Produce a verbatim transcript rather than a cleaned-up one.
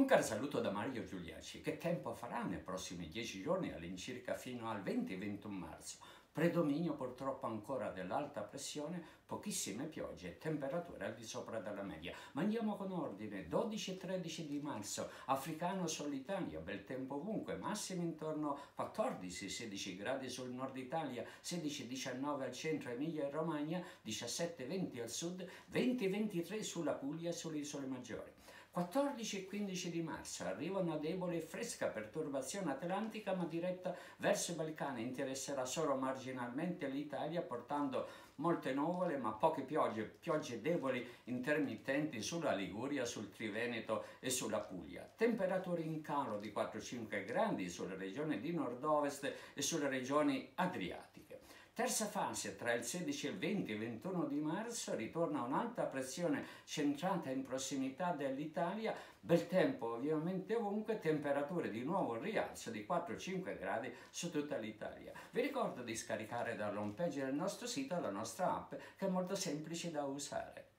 caro saluto da Mario Giuliacci. Che tempo farà nei prossimi dieci giorni all'incirca fino al venti ventuno marzo? Predominio purtroppo ancora dell'alta pressione, pochissime piogge e temperature al di sopra della media. Ma andiamo con ordine. dodici e tredici di marzo, africano sull'Italia, bel tempo ovunque, massimi intorno a quattordici sedici gradi sul nord Italia, sedici diciannove al centro Emilia e Romagna, diciassette venti al sud, venti ventitré sulla Puglia e sulle isole maggiori. quattordici e quindici di marzo arriva una debole e fresca perturbazione atlantica ma diretta verso i Balcani, interesserà solo marginalmente l'Italia portando molte nuvole ma poche piogge, piogge deboli intermittenti sulla Liguria, sul Triveneto e sulla Puglia. Temperature in calo di quattro cinque gradi sulle regioni di nord-ovest e sulle regioni adriatiche. Terza fase, tra il sedici e il venti e ventuno di marzo, ritorna un'alta pressione centrata in prossimità dell'Italia, bel tempo ovviamente ovunque, temperature di nuovo in rialzo di quattro cinque gradi su tutta l'Italia. Vi ricordo di scaricare dall'home page del nostro sito la nostra app, che è molto semplice da usare.